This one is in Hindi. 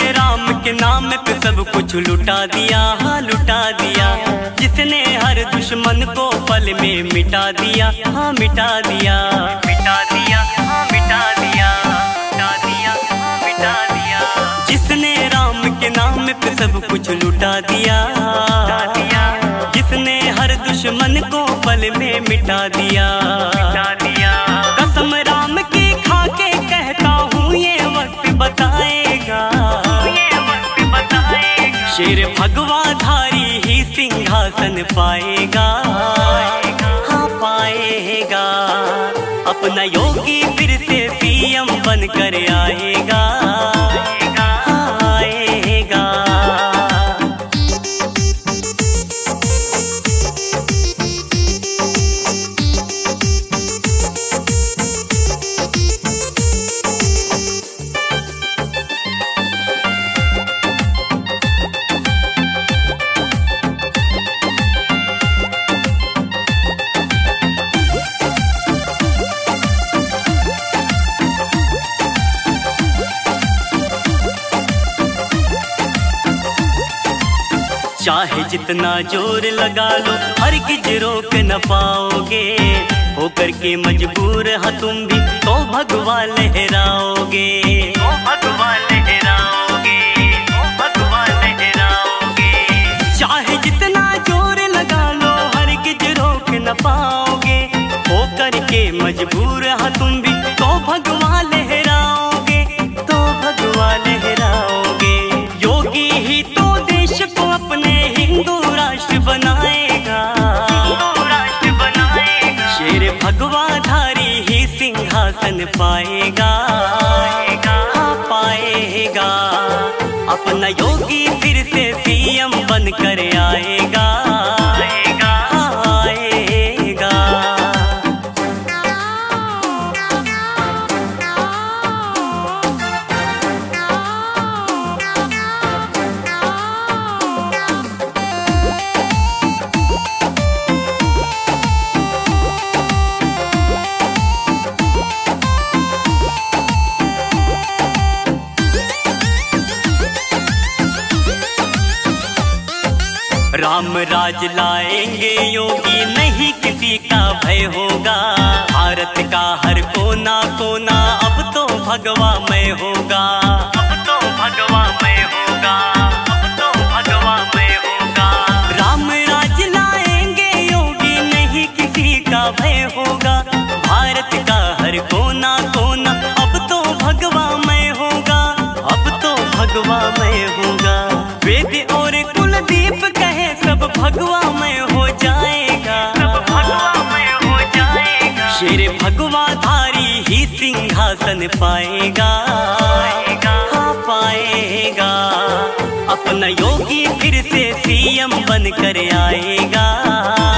राम के नाम पे सब कुछ लुटा दिया, हाँ लुटा दिया। जिसने हर दुश्मन को पल में मिटा दिया, हाँ मिटा दिया, मिटा दिया, हाँ मिटा दिया, मिटा दिया, हाँ मिटा दिया। जिसने राम के नाम पे सब कुछ लुटा दिया, जिसने हर दुश्मन को पल में मिटा दिया, मिटा दिया। कसम राम की खा के कहता हूँ ये वक्त बताएगा, ये वक्त बताएगा। शेर भगवाधारी ही सिंहासन पाएगा, हाँ पाएगा। अपना योगी फिर से सीएम बनकर आएगा, हाँ आएगा। चाहे जितना जोर लगा लो हरगिज रोक न पाओगे, होकर के मजबूर हाँ तुम भी तो भगवा लहराओगे, तो भगवा लहराओगे, तो भगवा लहराओगे। चाहे जितना जोर लगा लो हरगिज रोक न पाओगे, होकर के मजबूर हाँ तुम भी तो भगवा लहराओगे, तो भगवा लहराओगे। योगी ही तो देश को अपने हिंदू राष्ट्र बनाएगा, हिंदू राष्ट्र बनाएगा। शेर भगवाधारी ही सिंहासन पाएगा, हाँ पाएगा। अपना योगी फिर से सीएम बनकर आएगा, हाँ आएगा। राम राज लाएंगे योगी, नहीं किसी का भय होगा। भारत का हर कोना कोना अब तो भगवामय होगा, अब तो भगवामय होगा, अब तो भगवामय होगा। राम राज लाएंगे योगी, नहीं किसी का भय होगा। भारत का हर कोना कोना अब तो भगवामय होगा, अब तो भगवामय होगा। वेद और कुलदीप कहे सब भगवामय हो जाएगा, सब भगवामय हो जाएगा। शेर भगवाधारी ही सिंहासन पाएगा, हाँ पाएगा। अपना योगी फिर से सीएम बनकर आएगा।